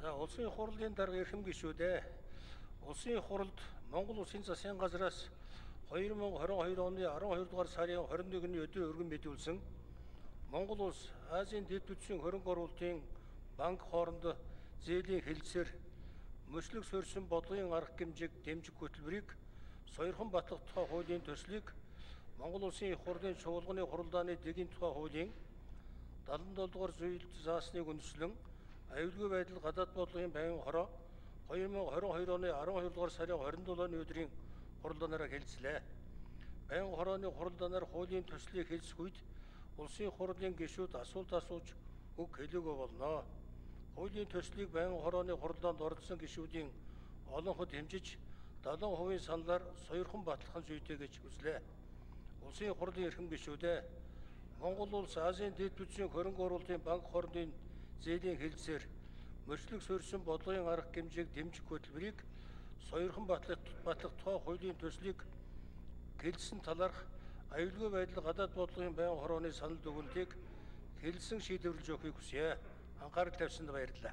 За улсын хурлын дарга эрхэм гишүүдээ улсын хуралд Монгол Улсын засгийн газраас 2022 оны 12 дугаар сарын 21-ний өдөр өргөн мэдүүлсэн Монгол улс Азийн дэд бүтцийн хөрөнгө оруулалтын банк хоорондоо зээлийн хэлэлцээр мөчлөг суурьсан бодлогын арга хэмжээг дэмжих хөтөлбөрийг сойрхон батлах тухай хуулийн төслийг Монгол Улсын их хурлын чуулганы хуралдааны дэгийн тухай хуулийн 77 дугаар зүйлд заасныг үндэслэн аюулгүй байдал гадаад бодлогын байнгын хороо 2022 оны 12 дугаар сарын 27-ны өдрийн хуралдаанаараа хэлэлцлээ. Байнгын хорооны хуралдаанаар хуулийн төслийг хэлэлцэх үед улсын хурлын гишүүд асуулт асууж үг хэлээгүй болно. Хуулийн төслийг байнгын хорооны хуралдаанд оролцсон гишүүдийн олонход хэмжиж 70% саналаар сойрхон батлах нь зүйтэй гэж үзлээ. Улсын хурлын эрхэм гишүүдээ Монгол улс Азийн дэд бүтцийн хөрөнгө оруулалтын банк хоорондын зээлийн хэлэлцээр мөчлөг суурьсан бодлогын арга хэмжээг дэмжих хөтөлбөрийг сойрхон батлах тухай хуулийн төслийг хэлэлцсэн талаарх аюулгүй байдал гадаад бодлогын байнгын хорооны санал дүгнэлтийг хэлэлсэн шийдвэрлэж өгөхийг хүсье. Анхаарал тавьсанд баярлалаа.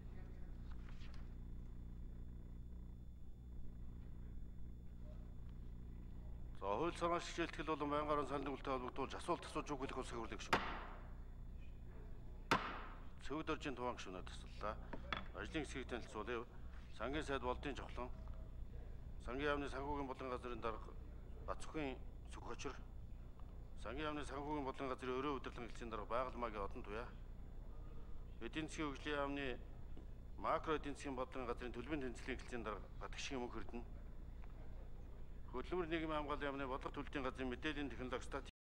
За хууль санаа шийдэлтгэл болон байнгын хорооны санал дүгнэлттэй холбогдуулж асуулт асууж үг хэлэх улсын хурлын гишүүн. Цөвд оржийн туваан гишүүнээ таслалаа. Ажлын хэсгийг танилцуулъя. Сангийн сайд болдын жавхлан, сангийн яамны санхүүгийн болон газрын дарга Бацөхийн Сүхөчр, сангийн яамны санхүүгийн болон газрын өрөө удирдлага хэлтсийн дарга Байгальмаагийн Одон Туяа, эдийн засгийн хөгжлийн яамны макро эдийн засгийн бодлогын газрын төлбөрийн тэнцвэрийн хэлтсийн дарга Батгшгийн Мөнх Эрдэнэ, хөдөлмөр нийгмийн хамгаалалын яамны бодлого төлөлтийн газрын мэдээллийн технологи